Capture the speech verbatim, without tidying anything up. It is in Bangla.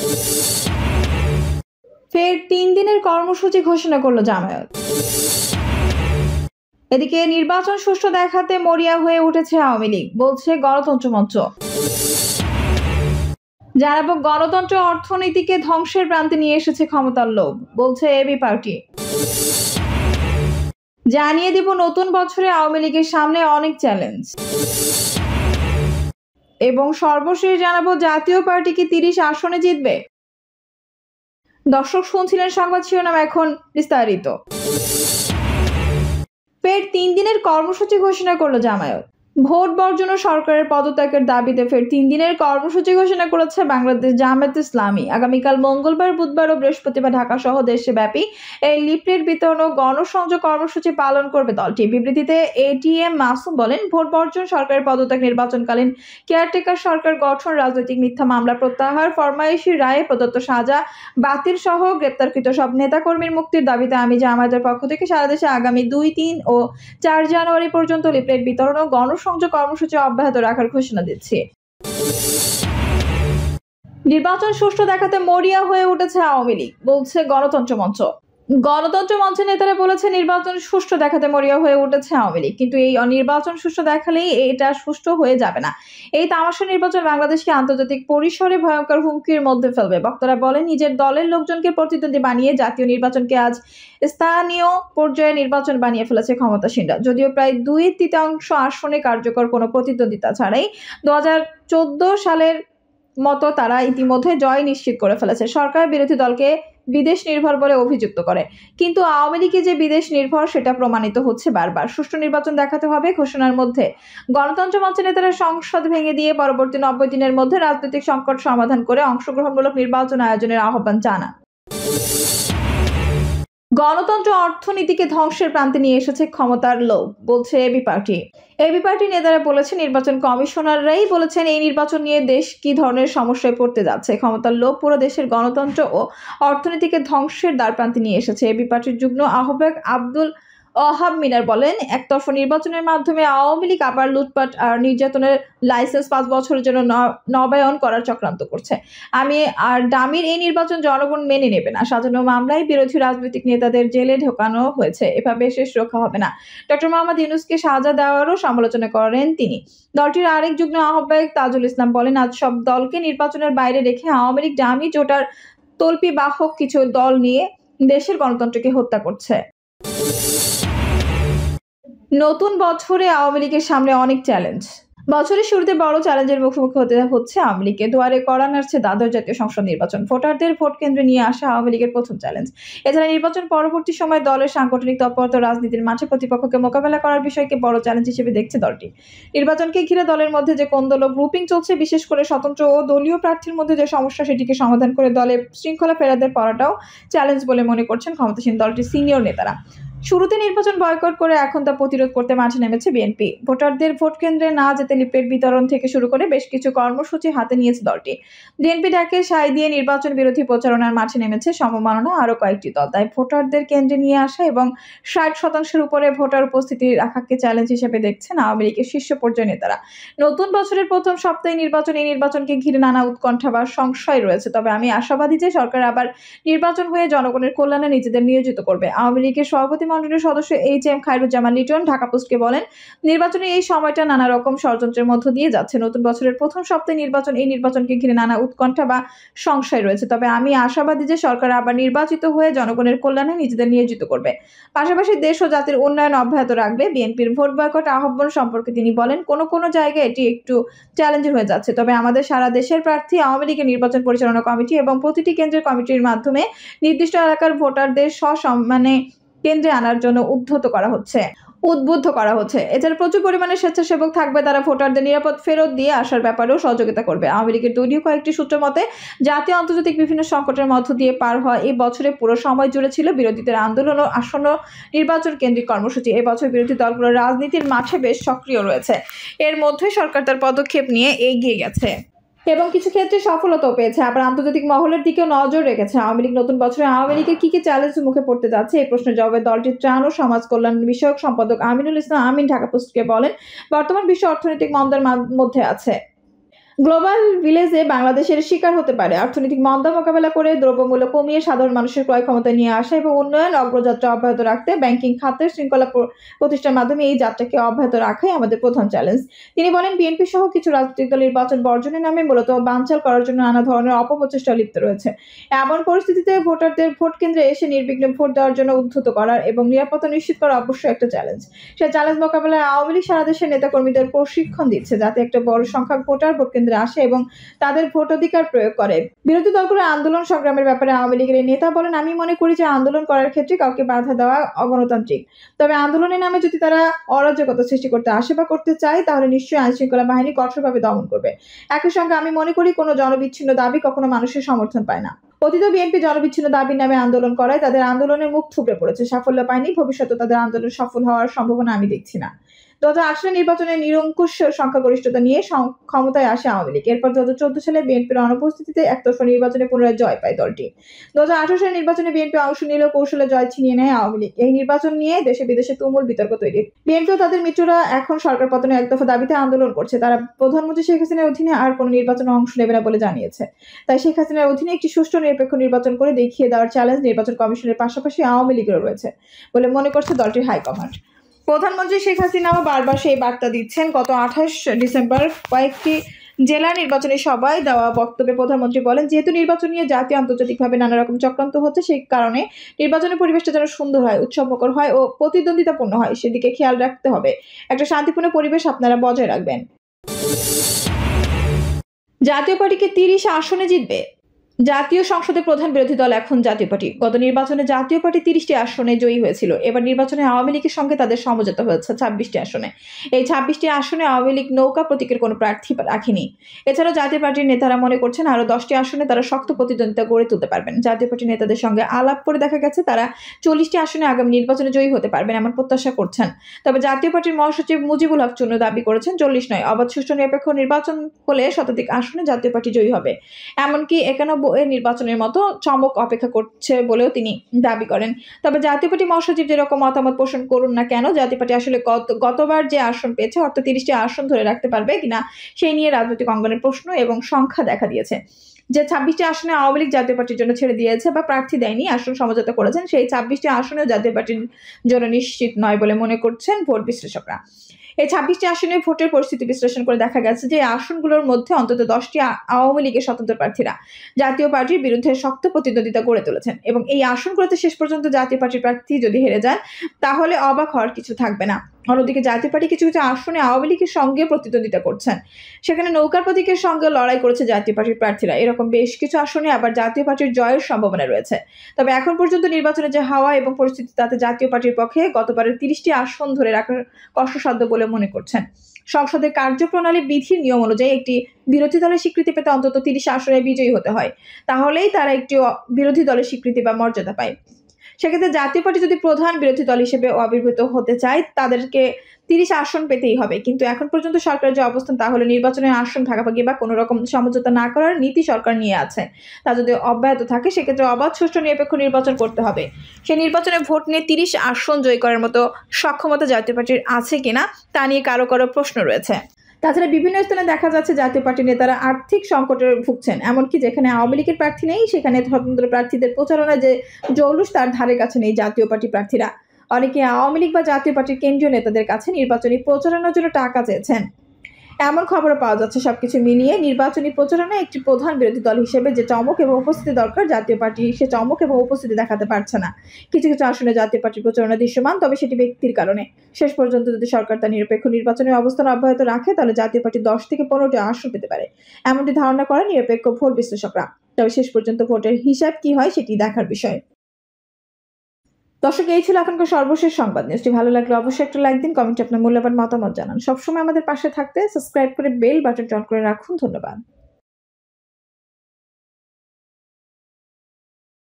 ফের তিন দিনের কর্মসূচি ঘোষণা করলো জামায়াত। এদিকে নির্বাচন সুষ্ঠু দেখাতে মরিয়া হয়ে উঠেছে আওয়ামী লীগ, বলছে গণতন্ত্র মঞ্চ। জানাবো গণতন্ত্র অর্থনীতিকে ধ্বংসের প্রান্তে নিয়ে এসেছে ক্ষমতার লোভ, বলছে এবি পার্টি। জানিয়ে দিব নতুন বছরে আওয়ামী লীগের সামনে অনেক চ্যালেঞ্জ। এবং সর্বশেষ জানাবো জাতীয় পার্টি কি তিরিশ আসনে জিতবে। দর্শক শুনছিলেন সংবাদ শিরোনাম, এখন বিস্তারিত। ফের তিন দিনের কর্মসূচি ঘোষণা করলো জামায়াত। ভোট বর্জন ও সরকারের পদত্যাগের দাবিতে ফের তিন দিনের কর্মসূচি ঘোষণা করেছে বাংলাদেশ জামায়াত ইসলামী। আগামীকাল মঙ্গলবার, বুধবার ও বৃহস্পতিবার ঢাকা সহ দেশব্যাপী এই লিফলেট বিতরণ ও গণসংযোগ কর্মসূচি পালন করবে দলটি। বিবৃতিতে এটিএম মাসুম বলেন, ভোট বর্জন, সরকারের পদত্যাগ, নির্বাচনকালীন কেয়ারটেকার সরকার গঠন, রাজনৈতিক মিথ্যা মামলা প্রত্যাহার, ফরমায়েশি রায়ে প্রদত্ত সাজা বাতিল সহ গ্রেপ্তারকৃত সব নেতাকর্মীর মুক্তির দাবিতে আমি জামায়াতের পক্ষ থেকে সারা দেশে আগামী দুই, তিন ও চার জানুয়ারি পর্যন্ত লিফলেট বিতরণ ও গণসংযোগ সংযোগ কর্মসূচি অব্যাহত রাখার ঘোষণা দিচ্ছে। নির্বাচন সুষ্ঠু দেখাতে মরিয়া হয়ে উঠেছে আওয়ামী লীগ, বলছে গণতন্ত্র মঞ্চ। গণতন্ত্র মঞ্চের নেতারা বলেছে, নির্বাচন সুষ্ঠু দেখাতে মরিয়া হয়ে উঠেছে আওয়ামী লীগ, কিন্তু এই নির্বাচন সুষ্ঠু দেখালেই এটা সুষ্ঠু হয়ে যাবে না। এই তামাশা নির্বাচন বাংলাদেশকে আন্তর্জাতিক পরিসরে ভয়ঙ্কর হুমকির মধ্যে ফেলবে। বক্তারা বলেন, নিজের দলের লোকজনকে প্রতিদ্বন্দ্বী বানিয়ে জাতীয় নির্বাচনকে আজ স্থানীয় পর্যায়ে নির্বাচন বানিয়ে ফেলেছে ক্ষমতাসীনরা। যদিও প্রায় দুই তৃতীয়াংশ আসনে কার্যকর কোনো প্রতিদ্বন্দ্বিতা ছাড়াই দু হাজার চোদ্দ সালের মতো তারা ইতিমধ্যে জয় নিশ্চিত করে ফেলেছে। সরকার বিরোধী দলকে বিদেশ নির্ভর বলে অভিযুক্ত করে, কিন্তু আওয়ামী লীগে যে বিদেশ নির্ভর সেটা প্রমাণিত হচ্ছে বারবার। সুষ্ঠু নির্বাচন দেখাতে হবে ঘোষণার মধ্যে গণতন্ত্র মঞ্চের নেতারা সংসদ ভেঙে দিয়ে পরবর্তী নব্বই দিনের মধ্যে রাজনৈতিক সংকট সমাধান করে অংশগ্রহণমূলক নির্বাচন আয়োজনের আহ্বান জানান। গণতন্ত্র অর্থনীতিকে ধ্বংসের প্রান্তে নিয়ে এসেছে ক্ষমতার লোভ, বলছে এবি পার্টি। এবি পার্টি নেতারা বলেছেন, নির্বাচন কমিশনাররাই বলেছেন এই নির্বাচন নিয়ে দেশ কি ধরনের সমস্যায় পড়তে যাচ্ছে। ক্ষমতার লোভ পুরো দেশের গণতন্ত্র ও অর্থনীতিকে ধ্বংসের দ্বার প্রান্তে নিয়ে এসেছে। এবি পার্টির যুগ্ম আহ্বায়ক আব্দুল ওহাব মিনার বলেন, একতরফা নির্বাচনের মাধ্যমে আওয়ামী লীগ আবার লুটপাট আর নির্যাতনের লাইসেন্স পাঁচ বছরের জন্য নবায়ন করার চক্রান্ত করছে। আমি আর ডামির এই নির্বাচন জনগণ মেনে নেবে না। সাজানো মামলায় বিরোধী রাজনৈতিক নেতাদের জেলে ঢোকানো হয়েছে, এভাবে শেষ রক্ষা হবে না। ডক্টর মোহাম্মদ ইউনূসকে সাজা দেওয়ারও সমালোচনা করেন তিনি। দলটির আরেক যুগ্ম আহ্বায়ক তাজুল ইসলাম বলেন, আজ সব দলকে নির্বাচনের বাইরে রেখে আওয়ামী লীগ ডামি জোটার তল্পি বাহক কিছু দল নিয়ে দেশের গণতন্ত্রকে হত্যা করছে। নতুন বছরে আওয়ামী লীগের সামনে অনেক চ্যালেঞ্জ। বছরের শুরুতে বড় চ্যালেঞ্জের মুখোমুখি হতে হচ্ছে আওয়ামী লীগকে। দুয়ারে কড়া নাড়ছে দ্বাদশ জাতীয় সংসদ নির্বাচন। ভোটারদের ভোট কেন্দ্রে নিয়ে আসা আওয়ামী লীগের প্রথম চ্যালেঞ্জ। এছাড়া নির্বাচন পরবর্তী সময় দলের সাংগঠনিক তৎপরতা, রাজনীতির মাঠে প্রতিপক্ষকে মোকাবেলা করার বিষয়কে বড় চ্যালেঞ্জ হিসেবে দেখছে দলটি। নির্বাচনকে ঘিরে দলের মধ্যে যে কোন্দল ও গ্রুপিং চলছে, বিশেষ করে স্বতন্ত্র ও দলীয় প্রার্থীর মধ্যে যে সমস্যা, সেটিকে সমাধান করে দলে শৃঙ্খলা ফেরাতে পারাটাও চ্যালেঞ্জ বলে মনে করছেন ক্ষমতাসীন দলটির সিনিয়র নেতারা। শুরুতে নির্বাচন বয়কট করে এখন তা প্রতিরোধ করতে মাঠে নেমেছে বিএনপি। ভোটারদের ভোট কেন্দ্রে না যেতে লিফলেট বিতরণ থেকে শুরু করে বেশ কিছু কর্মসূচি হাতে নিয়েছে দলটি। বিএনপি ডাকে সায় দিয়ে নির্বাচন বিরোধী প্রচারণার মাঠে নেমেছে সমমাননা আরো কয়েকটি দল। তাই ভোটারদের কেন্দ্রে নিয়ে আসা এবং ষাট শতাংশের উপরে ভোটার উপস্থিতি রাখাকে চ্যালেঞ্জ হিসেবে দেখছেন আওয়ামী লীগের শীর্ষ পর্যায়ের নেতারা। নতুন বছরের প্রথম সপ্তাহে নির্বাচন, এই নির্বাচনকে ঘিরে নানা উৎকণ্ঠা বা সংশয় রয়েছে, তবে আমি আশাবাদী যে সরকার আবার নির্বাচন হয়ে জনগণের কল্যাণে নিজেদের নিয়োজিত করবে। আওয়ামী লীগের সভাপতি মণ্ডলীর সদস্য এইচ এম খায়রুজ্জামান লিটন ঢাকা পোস্টকে বলেন, নির্বাচনের এই সময়টা নানা রকম ষড়যন্ত্রের মধ্য দিয়ে যাচ্ছে। নতুন বছরের প্রথম সপ্তাহে নির্বাচন, এই নির্বাচনকে ঘিরে নানা উৎকণ্ঠা বা সংশয় রয়েছে, তবে আমি আশাবাদী যে সরকার আবার নির্বাচিত হয়ে জনগণের কল্যাণে নিজেদের নিয়োজিত করবে, পাশাপাশি দেশ ও জাতির উন্নয়ন অব্যাহত রাখবে। বিএনপির ভোট বয়কট আহ্বান সম্পর্কে তিনি বলেন, কোনো কোনো জায়গায় এটি একটু চ্যালেঞ্জিং হয়ে যাচ্ছে, তবে আমাদের সারা দেশের প্রার্থী, আওয়ামী লীগের নির্বাচন পরিচালনা কমিটি এবং প্রতিটি কেন্দ্রের কমিটির মাধ্যমে নির্দিষ্ট এলাকার ভোটারদের সসম্মানে কেন্দ্রে আনার জন্য উদ্ধত করা হচ্ছে উদ্বুদ্ধ করা হচ্ছে। এছাড়া প্রচুর পরিমাণে স্বেচ্ছাসেবক থাকবে, তারা ভোটারদের নিরাপদ ফেরত দিয়ে আসার ব্যাপারেও সহযোগিতা করবে। আওয়ামী লীগের দলীয় কয়েকটি সূত্র মতে, জাতীয় আন্তর্জাতিক বিভিন্ন সংকটের মধ্য দিয়ে পার হওয়া এই বছরে পুরো সময় জুড়ে ছিল বিরোধীদের আন্দোলন ও আসন্ন নির্বাচন কেন্দ্রিক কর্মসূচি। এবছর বিরোধী দলগুলো রাজনীতির মাঠে বেশ সক্রিয় রয়েছে। এর মধ্যে সরকার তার পদক্ষেপ নিয়ে এগিয়ে গেছে এবং কিছু ক্ষেত্রে সফলতাও পেয়েছে, আবার আন্তর্জাতিক মহলের দিকেও নজর রেখেছে। আওয়ামী লীগ নতুন বছরে আওয়ামী লীগের কি কি চ্যালেঞ্জের মুখে পড়তে যাচ্ছে, এই প্রশ্নের জবাবে দলটির ত্রাণ ও সমাজ কল্যাণ বিষয়ক সম্পাদক আমিনুল ইসলাম আমিন ঢাকা পোস্টকে বলেন, বর্তমান বিশ্ব অর্থনৈতিক মন্দার মধ্যে আছে। গ্লোবাল ভিলেজে বাংলাদেশের শিকার হতে পারে। অর্থনৈতিক মন্দা মোকাবেলা করে দ্রব্যমূল্য কমিয়ে সাধারণ মানুষের ক্রয় ক্ষমতা নিয়ে আসা এবং উন্নয়ন অগ্রযাত্রা অব্যাহত রাখতে ব্যাংকিং খাতের শৃঙ্খলা প্রতিষ্ঠার মাধ্যমে এই যাত্রাকে অব্যাহত রাখাই আমাদের প্রধান চ্যালেঞ্জ। তিনি বলেন, বিএনপি সহ কিছু রাজনৈতিক দল নির্বাচন বর্জনের নামে মূলত বানচাল করার জন্য নানা ধরনের অপপ্রচেষ্টা লিপ্ত রয়েছে। এমন পরিস্থিতিতে ভোটারদের ভোট কেন্দ্রে এসে নির্বিঘ্নে ভোট দেওয়ার জন্য উদ্ধত করার এবং নিরাপত্তা নিশ্চিত করা অবশ্যই একটা চ্যালেঞ্জ। সে চ্যালেঞ্জ মোকাবেলায় আওয়ামী লীগ সারা দেশের নেতাকর্মীদের প্রশিক্ষণ দিচ্ছে যাতে একটা বড় সংখ্যক ভোটার ভোট কেন্দ্রে আসে এবং তাদের ভোটাধিকার প্রয়োগ করে। বিরোধী দলগুলোর আন্দোলন সংগ্রামের ব্যাপারে আওয়ামী লীগের নেতা বলেন, আমি মনে করি যে আন্দোলন করার ক্ষেত্রে কাউকে বাধা দেওয়া অগণতান্ত্রিক। তবে আন্দোলনের নামে যদি তারা অরাজকতা সৃষ্টি করতে আসে বা করতে চায় তাহলে নিশ্চয়ই আইন শৃঙ্খলা বাহিনী কঠোরভাবে দমন করবে। একই সঙ্গে আমি মনে করি কোনো জনবিচ্ছিন্ন দাবি কখনো মানুষের সমর্থন পায় না। অতীত বিএনপি জনবিচ্ছিন্ন দাবির নামে আন্দোলন করায় তাদের আন্দোলনের মুখ থুবড়ে পড়েছে, সাফল্য পায়নি। ভবিষ্যতে তাদের আন্দোলন সফল হওয়ার সম্ভাবনা আমি দেখছি না। দু হাজার আট সালে নির্বাচনে নিরঙ্কুশ সংখ্যাগরিষ্ঠতা নিয়ে ক্ষমতায় আসে আওয়ামী লীগ। এরপর দু হাজার চোদ্দ সালে বিএনপির অনুপস্থিতিতে একতরফা নির্বাচনে পুনরায় জয় পায় দলটি। দু হাজার আঠারো সালে নির্বাচনে বিএনপি অংশ নিলেও কৌশলে জয় ছিনিয়ে নেয় আওয়ামী লীগ। এই নির্বাচন নিয়ে দেশে বিদেশে তুমুল বিতর্ক তৈরি। বিএনপি ও তাদের মিত্ররা এখন সরকার পতনের একদফা দাবিতে আন্দোলন করছে। তারা প্রধানমন্ত্রী শেখ হাসিনার অধীনে আর কোনো নির্বাচনে অংশ নেবে না বলে জানিয়েছে। তাই শেখ হাসিনার অধীনে একটি সুষ্ঠু নিরপেক্ষ নির্বাচন করে দেখিয়ে দেওয়ার চ্যালেঞ্জ নির্বাচন কমিশনের পাশাপাশি আওয়ামী লীগেরও রয়েছে বলে মনে করছে দলটির হাইকমান্ড। প্রধানমন্ত্রী শেখ হাসিনাও বারবার সেই বার্তা দিচ্ছেন। গত আঠাশ ডিসেম্বর কয়েকটি জেলা নির্বাচনী সভায় দেওয়া বক্তব্যে প্রধানমন্ত্রী বলেন, যেহেতু নির্বাচন নিয়ে জাতীয় আন্তর্জাতিকভাবে নানা রকম চক্রান্ত হচ্ছে, সেই কারণে নির্বাচনের পরিবেশটা যেন সুন্দর হয়, উৎসবমুখর হয় ও প্রতিদ্বন্দ্বিতাপূর্ণ হয়, সেদিকে খেয়াল রাখতে হবে। একটা শান্তিপূর্ণ পরিবেশ আপনারা বজায় রাখবেন। জাতীয় পার্টিকে তিরিশ আসনে জিতবে। জাতীয় সংসদের প্রধান বিরোধী দল এখন জাতীয় পার্টি। গত নির্বাচনে জাতীয় পার্টি তিরিশটি আসনে জয়ী হয়েছিল। এবার নির্বাচনে আওয়ামী লীগের সঙ্গে তাদের সমঝোতা হয়েছে ছাব্বিশটি আসনে। এই ছাব্বিশটি আসনে আওয়ামী লীগ নৌকা প্রতীকের কোনো প্রার্থী রাখেনি। এছাড়াও জাতীয় পার্টির নেতারা মনে করছেন আরো দশটি আসনে তারা শক্ত প্রতিদ্বন্দ্বিতা গড়ে তুলতে পারবেন। জাতীয় পার্টির নেতাদের সঙ্গে আলাপ করে দেখা গেছে তারা চল্লিশটি আসনে আগামী নির্বাচনে জয়ী হতে পারবেন এমন প্রত্যাশা করছেন। তবে জাতীয় পার্টির মহাসচিব মুজিবুল হক চূন্য দাবি করেছেন, চল্লিশ নয়, অবাধ সুষ্ঠু নিরপেক্ষ নির্বাচন হলে শতাধিক আসনে জাতীয় পার্টি জয়ী হবে। এমনকি একানব্বই নির্বাচনের মতো চমক অপেক্ষা করছে বলেও তিনি দাবি করেন। তবে জাতীয় পার্টি মহাসচিব যেরকম মতামত পোষণ করুন না কেন, জাতীয় পার্টি আসলে গতবার যে আসন পেয়েছে অর্থাৎ তিরিশটি আসন ধরে রাখতে পারবে কিনা সেই নিয়ে রাজনৈতিক অঙ্গনের প্রশ্ন এবং সংখ্যা দেখা দিয়েছে। যে ছাব্বিশটি আসনে আওয়ামী লীগ জাতীয় পার্টির জন্য ছেড়ে দিয়েছে বা প্রার্থী দেয়নি, আসন সমঝোতা করেছেন, সেই ছাব্বিশটি আসনেও জাতীয় পার্টির জন্য নিশ্চিত নয় বলে মনে করছেন ভোট বিশ্লেষকরা। এই ছাব্বিশটি আসনে ভোটের পরিস্থিতি বিশ্লেষণ করে দেখা গেছে যে আসনগুলোর মধ্যে অন্তত দশটি আওয়ামী লীগের স্বতন্ত্র প্রার্থীরা জাতীয় পার্টির বিরুদ্ধে শক্ত প্রতিদ্বন্দ্বিতা গড়ে তুলেছেন এবং এই আসনগুলোতে শেষ পর্যন্ত জাতীয় পার্টির প্রার্থী যদি হেরে যান তাহলে অবাক হওয়ার কিছু থাকবে না। অন্যদিকে জাতীয় পার্টি কিছু কিছু আসনে আওয়ামী লীগের সঙ্গে প্রতিদ্বন্দ্বিতা করছেন, সেখানে নৌকার প্রতীকের সঙ্গে লড়াই করেছে জাতীয় পার্টির প্রার্থীরা। এরকম বেশ কিছু আসনে আবার জাতীয় পার্টির জয়ের সম্ভাবনা রয়েছে। তবে এখন পর্যন্ত নির্বাচনে যে হাওয়া এবং পরিস্থিতি তাতে জাতীয় পার্টির পক্ষে গতবারের তিরিশটি আসন ধরে রাখার কষ্টসাধ্য বলে মনে করছেন। সংসদের কার্যপ্রণালী বিধির নিয়ম অনুযায়ী একটি বিরোধী দলের স্বীকৃতি পেতে অন্তত তিরিশ আসনে বিজয়ী হতে হয়, তাহলেই তারা একটি বিরোধী দলের স্বীকৃতি বা মর্যাদা পায়। সেক্ষেত্রে জাতীয় পার্টি যদি প্রধান বিরোধী দল হিসেবে আবির্ভূত হতে চায় তাদেরকে তিরিশ আসন পেতেই হবে। কিন্তু এখন পর্যন্ত সরকারের যে অবস্থান তা হলো নির্বাচনের আসন ভাগাভাগি বা কোনো রকম সমঝোতা না করার নীতি সরকার নিয়ে আছে। তা যদি অব্যাহত থাকে সেক্ষেত্রে অবাধ সুষ্ঠু নিরপেক্ষ নির্বাচন করতে হবে। সেই নির্বাচনে ভোট নিয়ে তিরিশ আসন জয় করার মতো সক্ষমতা জাতীয় পার্টির আছে কিনা তা নিয়ে কারো কারো প্রশ্ন রয়েছে। তাছাড়া বিভিন্ন স্থানে দেখা যাচ্ছে জাতীয় পার্টির নেতারা আর্থিক সংকটে ভুগছেন, এমনকি যেখানে আওয়ামী লীগের প্রার্থী নেই সেখানে স্বতন্ত্র প্রার্থীদের প্রচারণা যে জৌলুস তার ধারে কাছে নেই জাতীয় পার্টি প্রার্থীরা। অনেকে আওয়ামী লীগ বা জাতীয় পার্টির কেন্দ্রীয় নেতাদের কাছে নির্বাচনী প্রচারণার জন্য টাকা চেয়েছেন, এমন খবরও পাওয়া যাচ্ছে। সবকিছু মিলিয়ে নির্বাচনী প্রচারণায় একটি প্রধান বিরোধী দল হিসেবে যে চমক এবং উপস্থিতি দরকার জাতীয় পার্টি সে চমক এবং উপস্থিতি দেখাতে পারছে না। কিছু কিছু আসনে জাতীয় পার্টির প্রচারণা দৃশ্যমান, তবে সেটি ব্যক্তির কারণে। শেষ পর্যন্ত যদি সরকার তার নিরপেক্ষ নির্বাচনের অবস্থান অব্যাহত রাখে তাহলে জাতীয় পার্টি দশ থেকে পনেরোটি আসন পেতে পারে, এমনটি ধারণা করেন নিরপেক্ষ ভোট বিশ্লেষকরা। তবে শেষ পর্যন্ত ভোটের হিসাব কি হয় সেটি দেখার বিষয়। দর্শক, এই ছিল এখনকার সর্বশেষ সংবাদ। নিউজটি ভালো লাগলে অবশ্যই একটা লাইক দিন, কমেন্টে আপনার মূল্যবান মতামত জানান। সবসময় আমাদের পাশে থাকতে সাবস্ক্রাইব করে বেল বাটনটি অন করে রাখুন। ধন্যবাদ।